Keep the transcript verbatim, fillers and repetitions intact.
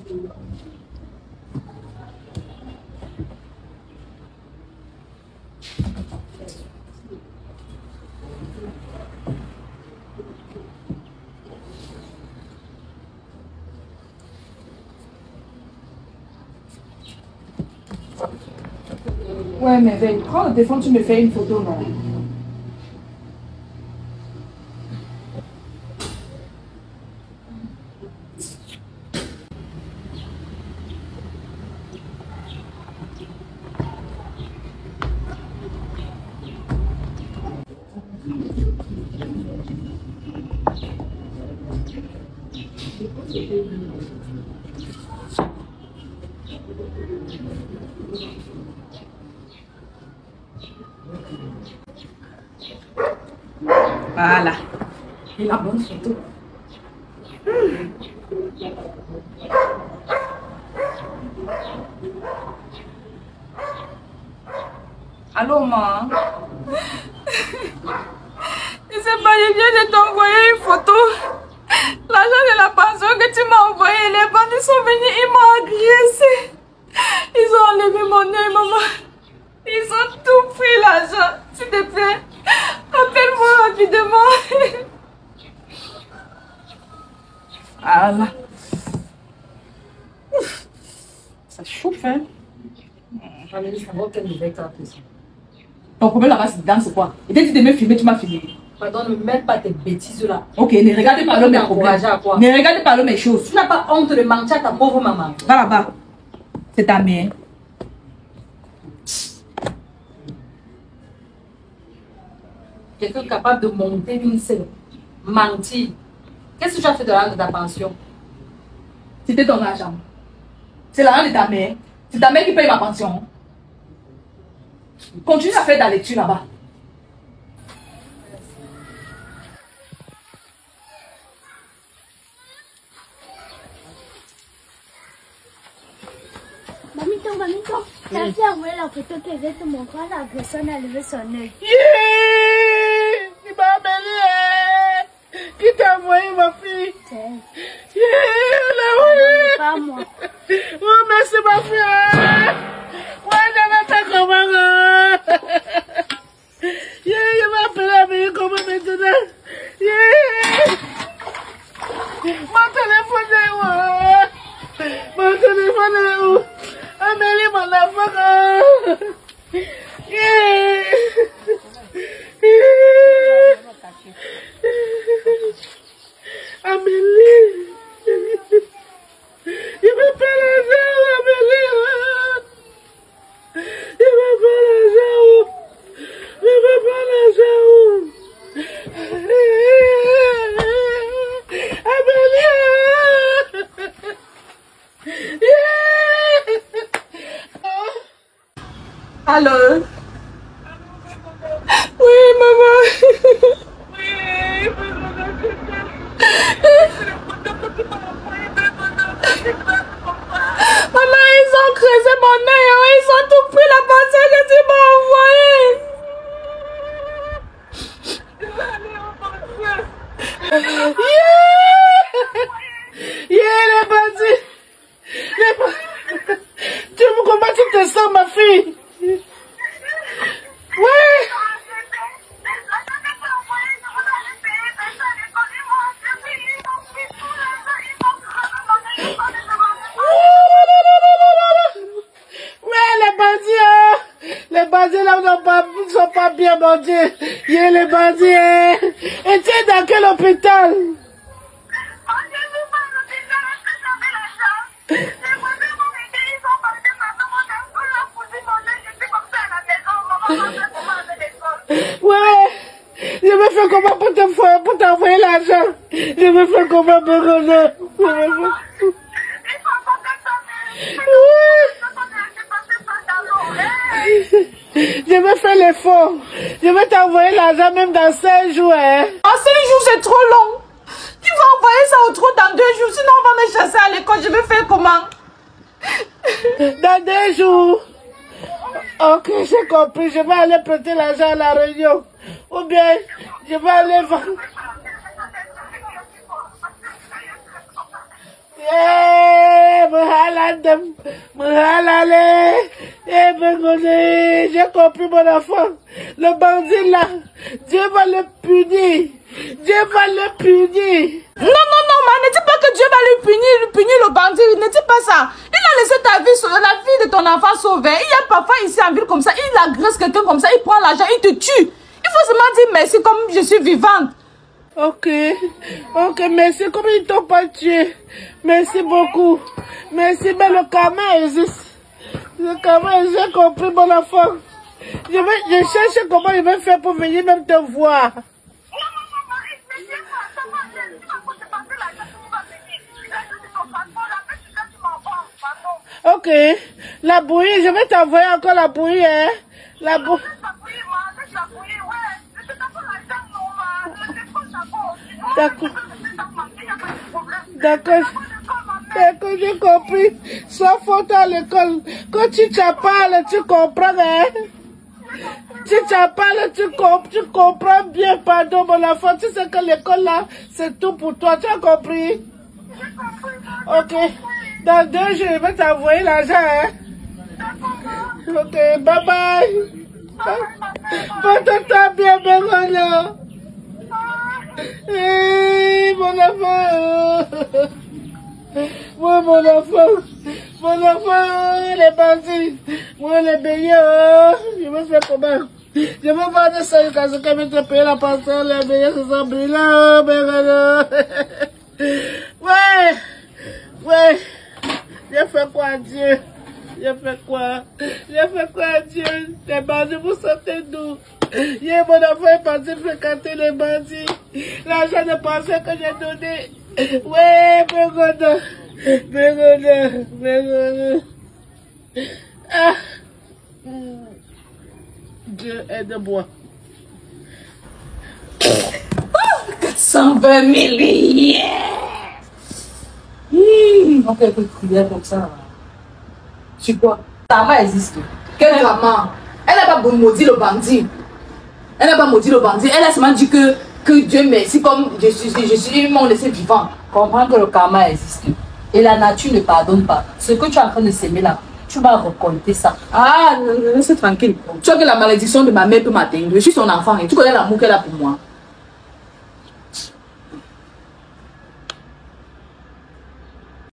Ouais, mais veille, prends le téléphone, tu me fais une photo, non? Voilà. Et la bonne photo. Mmh. Allô, maman? Je sais pas, je viens de t'envoyer une photo. L'argent de la pension que tu m'as envoyé, les bandits sont venus, ils m'ont agressé. Ils ont enlevé mon nez, maman. Ils ont tout pris l'argent. S'il te plaît, appelle-moi rapidement. Voilà. Ça chauffe, hein? J'en ai dit, ça va aucun nouvelle quand tu sais. Ton problème là-bas, c'est quoi? Et dès que tu t'es filmé, tu m'as filmé. Pardon, ne mets pas tes bêtises là. Ok, ne regardez pas l'homme mes problèmes. Ne regardez pas l'homme mes choses. Tu n'as pas honte de mentir à ta pauvre maman. Va là-bas. C'est ta mère. Quelqu'un capable de monter une scène. Mentir. Qu'est-ce que tu as fait de l'argent de ta pension? C'était ton argent. C'est l'argent de ta mère. C'est ta mère qui paye ma pension. Continue à faire ta lecture là-bas. Mamito, mamito, t'as vu envoyer la photo que je vais te montrer, la personne a levé son œil. Yeah! Il m'a appelé! Qui t'a envoyé ma fille? C'est yeah, pas moi. Oh, merci ma fille! Ouais, je vais faire comment? Yeah, il m'a appelé à venir comment maintenant? Yeah! Mon téléphone est où? Mon téléphone est où? Amélie, mon enfant! Yeah! Amélie! Il me fait l'argent, Amélie! Il me fait l'argent! Il me fait l'argent! Amélie! Allô? Oui, maman. Oui, maman, ils ont creusé mon œil, ils ont tout pris la pension que tu m'as envoyée. Yeah! Yeah, les bandits! Les bandits! Tu me comment tu te sens, ma fille? Ouais! Ouais, les bandits, hein? Les bandits là ne pas, sont pas bien bandits. Yeah, les bandits, hein? Et tu es dans quel hôpital? Ouais, je vais faire comment pour te pour t'envoyer l'argent? Je vais faire comment pour revenir? Je vais faire l'effort. Je vais t'envoyer l'argent même dans cinq jours. Hein. En cinq jours, c'est trop long. Tu vas envoyer ça au trou dans deux jours. Sinon, on va me chasser à l'école. Je vais faire comment? Dans deux jours. Ok, j'ai compris. Je vais aller prêter l'argent à la réunion. Ou bien, je vais aller vendre. Yeah, Madame, Mralale, eh ben, j'ai compris mon enfant. Le bandit là, Dieu va le punir. Dieu va le punir. Non, non, non, ma, ne dis pas que Dieu va lui punir, lui punir le bandit. Ne dis pas ça. Il a laissé ta vie, la vie de ton enfant sauvée. Il y a parfois ici en ville comme ça, il agresse quelqu'un comme ça, il prend l'argent, il te tue. Il faut seulement dire merci comme je suis vivante. Ok, ok, merci. Comme ils t'ont pas tué. Merci beaucoup. Merci, mais le karma existe. Le karma existe, j'ai compris mon enfant. Je vais, je cherche comment il va faire pour venir même te voir. Ok, la bouillie, je vais t'envoyer encore la bouillie, hein. La bouillie. D'accord. D'accord. D'accord, j'ai compris. Sois faute à l'école. Quand tu te parles, tu comprends, hein. Tu te parles, tu, comp tu comprends bien, pardon, mon enfant. Tu sais que l'école là, c'est tout pour toi. Tu as compris? Ok. Dans deux jours, je vais t'envoyer l'argent, hein. Ok, bye bye. Porte-toi bien, Bégono. Hey, mon enfant. Moi, mon enfant. Mon enfant, les bandits. Moi, les beignets. Je vais faire comment? Je vais vendre ça jusqu'à ce que je te paye la pension. Les beignets se sont brillants, Bégono. Ouais. Ouais. J'ai fait quoi à Dieu? J'ai fait quoi? J'ai fait quoi à Dieu? Les bandits, vous sortez d'où? Hier, mon enfant est parti fréquenter les bandits. L'argent de pension que j'ai donné. Ouais, Bégono. Bégono. Bégono. Ah. Dieu aide-moi. quatre cent vingt mille. Mmh. On fait un peu de prière comme ça. C'est quoi? Karma existe. Quel karma? Elle n'a pas maudit le bandit. Elle n'a pas maudit le bandit. Elle a seulement dit que, que Dieu merci comme je suis, je suis mon laissé vivant. Comprends que le karma existe. Et la nature ne pardonne pas. Ce que tu es en train de s'aimer là, tu vas récolter ça. Ah, laisse tranquille. Tu vois que la malédiction de ma mère peut m'atteindre. Je suis son enfant et tu connais l'amour qu'elle a pour moi.